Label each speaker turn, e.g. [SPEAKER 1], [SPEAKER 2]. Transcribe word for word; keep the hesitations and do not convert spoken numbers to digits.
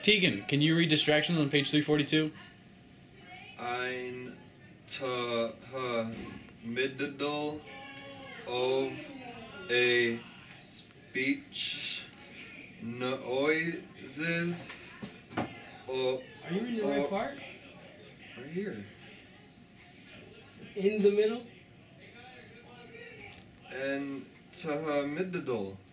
[SPEAKER 1] Tegan, can you read distractions on page three forty-two?
[SPEAKER 2] Ein to her middle of a speech noises. Or,
[SPEAKER 3] Are you reading the right part?
[SPEAKER 2] Right here.
[SPEAKER 3] In the middle?
[SPEAKER 2] And to her middle.